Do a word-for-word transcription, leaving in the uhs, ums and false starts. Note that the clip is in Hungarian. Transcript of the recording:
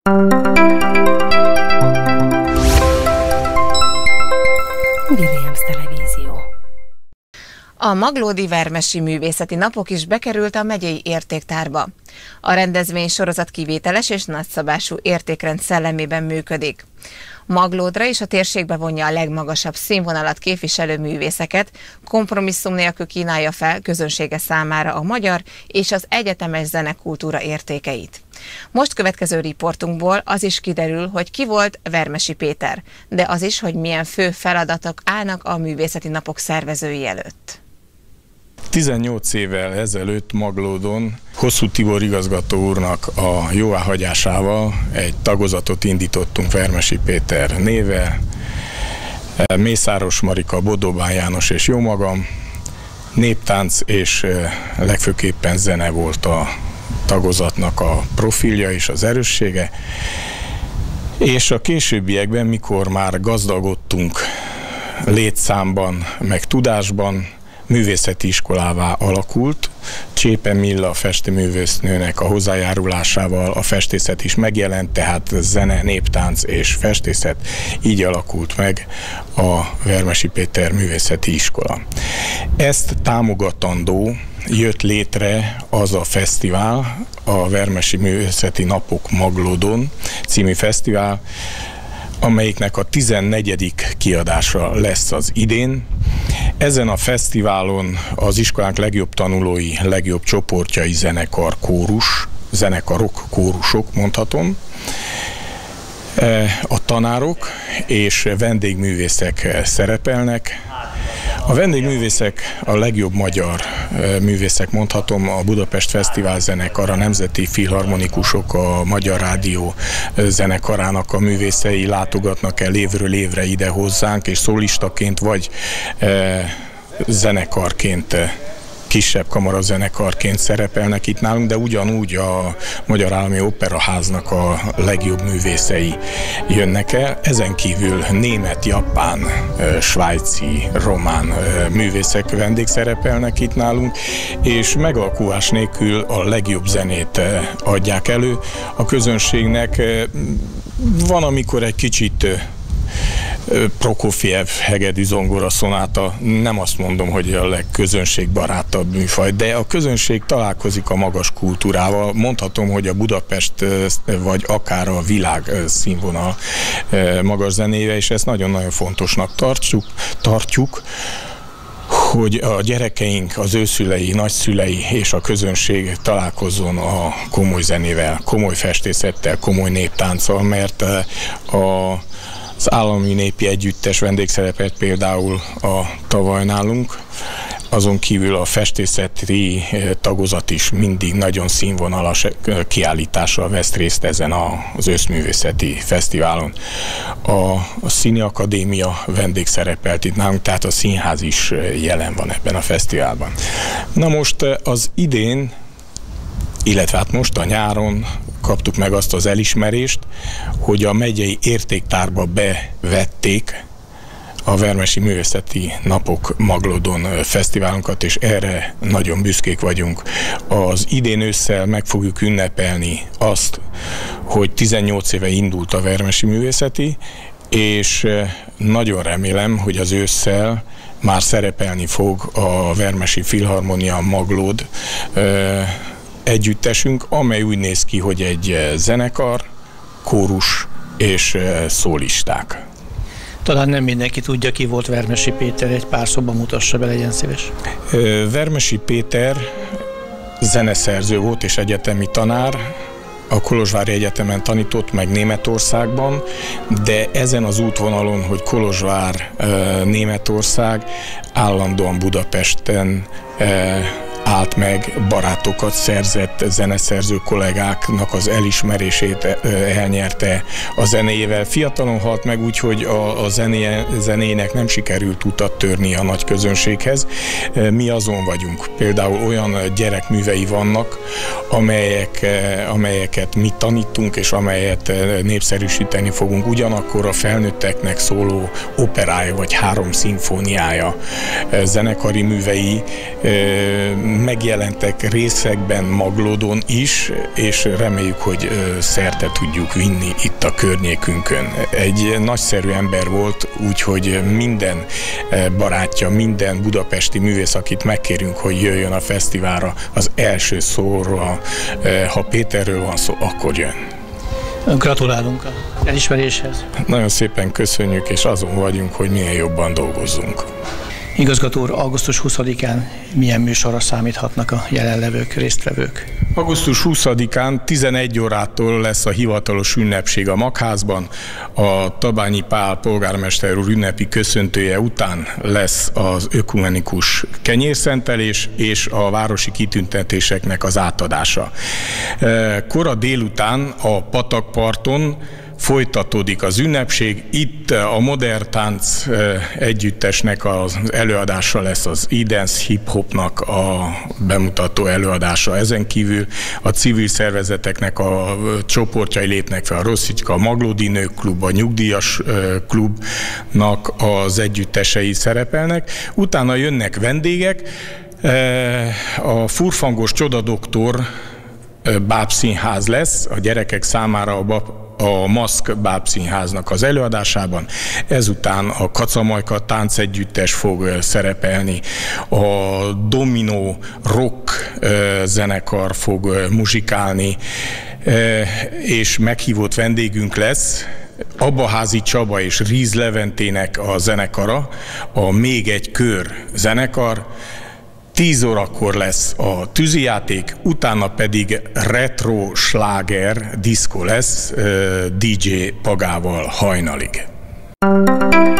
Williams Televízió. A Maglódi Vermesi Művészeti Napok is bekerült a megyei értéktárba. A rendezvény sorozat kivételes és nagyszabású értékrend szellemében működik. Maglódra és a térségbe vonja a legmagasabb színvonalat képviselő művészeket, kompromisszum nélkül kínálja fel közönsége számára a magyar és az egyetemes zenekultúra értékeit. Most következő riportunkból az is kiderül, hogy ki volt Vermesi Péter, de az is, hogy milyen fő feladatok állnak a művészeti napok szervezői előtt. tizennyolc évvel ezelőtt Maglódon Hosszú Tibor igazgató úrnak a jóváhagyásával egy tagozatot indítottunk Vermesi Péter névvel, Mészáros Marika, Bodóbán János és jómagam, néptánc és legfőképpen zene volt a tagozatnak a profilja és az erőssége, és a későbbiekben, mikor már gazdagodtunk létszámban, meg tudásban, művészeti iskolává alakult. Csépe Milla festőművésznőnek a hozzájárulásával a festészet is megjelent, tehát zene, néptánc és festészet, így alakult meg a Vermesi Péter Művészeti Iskola. Ezt támogatandó jött létre az a fesztivál, a Vermesi Művészeti Napok Maglódon című fesztivál, amelyiknek a tizennegyedik kiadása lesz az idén. Ezen a fesztiválon az iskolánk legjobb tanulói, legjobb csoportjai zenekar, kórus, zenekarok, kórusok mondhatom, a tanárok és vendégművészek szerepelnek. A vendégművészek a legjobb magyar művészek mondhatom, a Budapest Fesztivál zenekar, a Nemzeti Filharmonikusok, a Magyar Rádió zenekarának a művészei látogatnak el évről évre ide hozzánk, és szólistaként vagy e, zenekarként, kisebb kamarazenekarként szerepelnek itt nálunk, de ugyanúgy a Magyar Állami Operaháznak a legjobb művészei jönnek el. Ezen kívül német, japán, svájci, román művészek vendégszerepelnek itt nálunk, és megalkuvás nélkül a legjobb zenét adják elő. A közönségnek van, amikor egy kicsit Prokofiev hegedű zongora szonáta, nem azt mondom, hogy a legközönségbarátabb műfaj, de a közönség találkozik a magas kultúrával. Mondhatom, hogy a Budapest vagy akár a világ színvonal magas zenéje, és ezt nagyon-nagyon fontosnak tartjuk, tartjuk hogy a gyerekeink, az őszülei, nagyszülei és a közönség találkozzon a komoly zenével, komoly festészettel, komoly néptánccal, mert a az Állami Népi Együttes vendégszerepet például a tavaly nálunk, azon kívül a festészeti tagozat is mindig nagyon színvonalas kiállítással vesz részt ezen az őszművészeti fesztiválon. A, a Színi Akadémia vendégszerepelt itt nálunk, tehát a színház is jelen van ebben a fesztiválban. Na most az idén, illetve hát most a nyáron kaptuk meg azt az elismerést, hogy a megyei értéktárba bevették a Vermesi Művészeti Napok Maglódon fesztiválunkat, és erre nagyon büszkék vagyunk. Az idén ősszel meg fogjuk ünnepelni azt, hogy tizennyolc éve indult a Vermesi Művészeti, és nagyon remélem, hogy az ősszel már szerepelni fog a Vermesi Filharmonia Maglód együttesünk, amely úgy néz ki, hogy egy zenekar, kórus és szólisták. Talán nem mindenki tudja, ki volt Vermesi Péter, egy pár szóban mutassa be, legyen szíves. Vermesi Péter zeneszerző volt és egyetemi tanár, a Kolozsvári Egyetemen tanított meg Németországban, de ezen az útvonalon, hogy Kolozsvár, Németország, állandóan Budapesten állt meg, barátokat szerzett, zeneszerző kollégáknak az elismerését elnyerte a zenéjével. Fiatalon halt meg, úgyhogy a, a zené, zenének nem sikerült utat törni a nagy közönséghez. Mi azon vagyunk. Például olyan gyerekművei vannak, amelyek, amelyeket mi tanítunk, és amelyet népszerűsíteni fogunk. Ugyanakkor a felnőtteknek szóló operája, vagy három szimfóniája, zenekari művei megjelentek részekben Maglódon is, és reméljük, hogy szerte tudjuk vinni itt a környékünkön. Egy nagyszerű ember volt, úgyhogy minden barátja, minden budapesti művész, akit megkérünk, hogy jöjjön a fesztiválra, az első szóra, ha Péterről van szó, akkor jön. Gratulálunk az elismeréshez. Nagyon szépen köszönjük, és azon vagyunk, hogy minél jobban dolgozzunk. Igazgató úr, augusztus huszadikán milyen műsorra számíthatnak a jelenlevők, résztvevők? augusztus huszadikán tizenegy órától lesz a hivatalos ünnepség a Magházban. A Tabányi Pál polgármester úr ünnepi köszöntője után lesz az ökumenikus kenyérszentelés és a városi kitüntetéseknek az átadása. Kora délután a patakparton folytatódik az ünnepség. Itt a Modern Tánc együttesnek az előadása lesz, az E-Dance Hip-Hopnak a bemutató előadása. Ezen kívül a civil szervezeteknek a csoportjai lépnek fel, a Rosszicska, a Maglódi Nők Klub, a Nyugdíjas Klubnak az együttesei szerepelnek. Utána jönnek vendégek, a Furfangos Csodadoktor bábszínház lesz a gyerekek számára a bab a Maszk bábszínháznak az előadásában. Ezután a Kacamajka táncegyüttes fog szerepelni, a Domino Rock zenekar fog muzsikálni, és meghívott vendégünk lesz Abbaházi Csaba és Ríz Leventének a zenekara, a Még egy kör zenekar. tíz órakor lesz a tűzijáték, utána pedig retro sláger diszkó lesz dé dzsé Pagával hajnalig.